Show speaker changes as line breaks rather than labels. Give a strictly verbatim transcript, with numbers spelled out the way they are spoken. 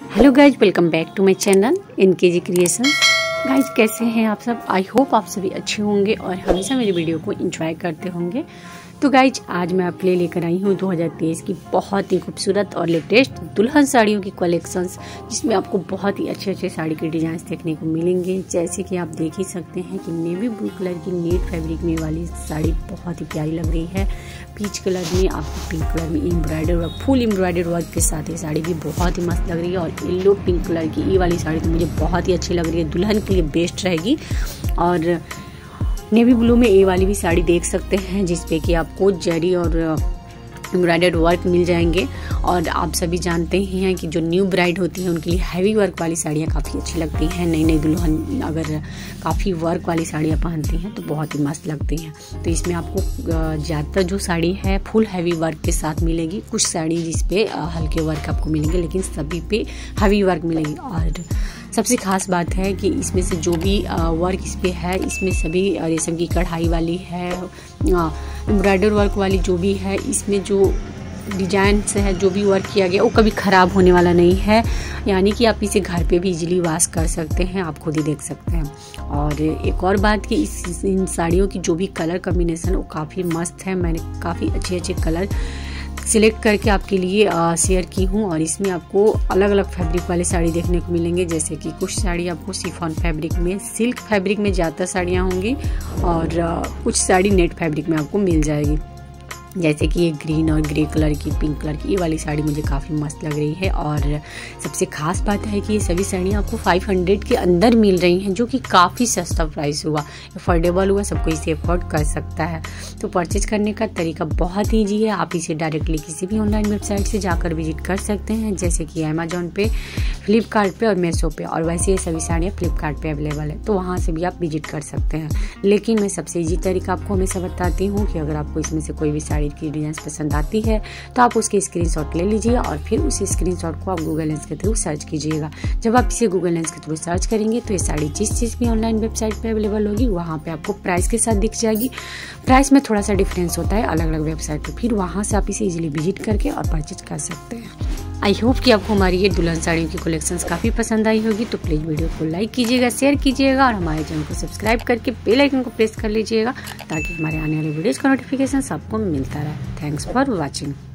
Hello guys, welcome back to my channel इनकेजी creations. Guys कैसे हैं आप सब? आई होप आप सभी अच्छे होंगे और हमेशा मेरी वीडियो को एंजॉय करते होंगे। तो गाइज आज मैं आपके लिए लेकर आई हूँ दो हज़ार तेईस की बहुत ही खूबसूरत और लेटेस्ट दुल्हन साड़ियों की कलेक्शंस, जिसमें आपको बहुत ही अच्छे अच्छे साड़ी के डिजाइन देखने को मिलेंगे। जैसे कि आप देख ही सकते हैं कि नेवी ब्लू कलर की नेट फैब्रिक में वाली साड़ी बहुत ही प्यारी लग रही है। पीच कलर में आपको पिंक कलर में embroider work, full embroider work के साथ ये साड़ी भी बहुत ही मस्त लग रही है। और येलो पिंक कलर की ये वाली साड़ी तो मुझे बहुत ही अच्छी लग रही है, दुल्हन के लिए बेस्ट रहेगी। और नेवी ब्लू में ये वाली भी साड़ी देख सकते हैं, जिसपे कि आपको जरी और एम्ब्रॉयडर्ड वर्क मिल जाएंगे। और आप सभी जानते ही हैं कि जो न्यू ब्राइड होती है उनके लिए हैवी वर्क वाली साड़ियाँ काफ़ी अच्छी लगती हैं। नई नई दुल्हन अगर काफ़ी वर्क वाली साड़ियाँ पहनती हैं तो बहुत ही मस्त लगती हैं। तो इसमें आपको ज़्यादातर जो साड़ी है फुल हैवी वर्क के साथ मिलेगी। कुछ साड़ी जिसपे हल्के वर्क आपको मिलेंगे, लेकिन सभी पे हैवी वर्क मिलेगी। और सबसे खास बात है कि इसमें से जो भी वर्क इस पे है, इसमें सभी रेशम की कढ़ाई वाली है, एम्ब्रॉयडर वर्क वाली जो भी है, इसमें जो डिजाइन से है जो भी वर्क किया गया वो कभी ख़राब होने वाला नहीं है। यानी कि आप इसे घर पे भी इजीली वॉश कर सकते हैं, आप खुद ही देख सकते हैं। और एक और बात कि इस इन साड़ियों की जो भी कलर कॉम्बिनेशन वो काफ़ी मस्त है। मैंने काफ़ी अच्छे अच्छे कलर सिलेक्ट करके आपके लिए शेयर की हूँ। और इसमें आपको अलग अलग फैब्रिक वाले साड़ी देखने को मिलेंगे। जैसे कि कुछ साड़ी आपको शिफॉन फैब्रिक में, सिल्क फैब्रिक में ज़्यादा साड़ियाँ होंगी और आ, कुछ साड़ी नेट फैब्रिक में आपको मिल जाएगी। जैसे कि ये ग्रीन और ग्रे कलर की, पिंक कलर की ये वाली साड़ी मुझे काफ़ी मस्त लग रही है। और सबसे खास बात है कि ये सभी साड़ियाँ आपको पाँच सौ के अंदर मिल रही हैं, जो कि काफ़ी सस्ता प्राइस हुआ, अफोर्डेबल हुआ, सबको इसे अफोर्ड कर सकता है। तो परचेज करने का तरीका बहुत ईजी है। आप इसे डायरेक्टली किसी भी ऑनलाइन वेबसाइट से जाकर विजिट कर सकते हैं, जैसे कि अमेजोन पे, फ्लिपकार्ट पे और मीशो पे। और वैसे ये सभी साड़ियाँ फ्लिपकार्ट पे अवेलेबल है, तो वहाँ से भी आप विजिट कर सकते हैं। लेकिन मैं सबसे ईजी तरीका आपको हमेशा बताती हूँ कि अगर आपको इसमें से कोई भी साड़ी की डिजाइन पसंद आती है तो आप उसके स्क्रीनशॉट ले लीजिए और फिर उस स्क्रीनशॉट को आप गूगल लेंस के थ्रू सर्च कीजिएगा। जब आप इसे गूगल लेंस के थ्रू सर्च करेंगे तो ये साड़ी जिस चीज़ भी ऑनलाइन वेबसाइट पे अवेलेबल होगी वहाँ पे आपको प्राइस के साथ दिख जाएगी। प्राइस में थोड़ा सा डिफरेंस होता है अलग अलग वेबसाइट पे, फिर वहाँ से आप इसे इजीली विजिट करके और परचेज कर सकते हैं। आई होप कि आपको हमारी ये दुल्हन साड़ियों की कलेक्शंस काफ़ी पसंद आई होगी। तो प्लीज़ वीडियो को लाइक कीजिएगा, शेयर कीजिएगा और हमारे चैनल को सब्सक्राइब करके बेल आइकन को प्रेस कर लीजिएगा, ताकि हमारे आने वाले वीडियोज़ का नोटिफिकेशन आपको मिलता रहे। Thanks for watching.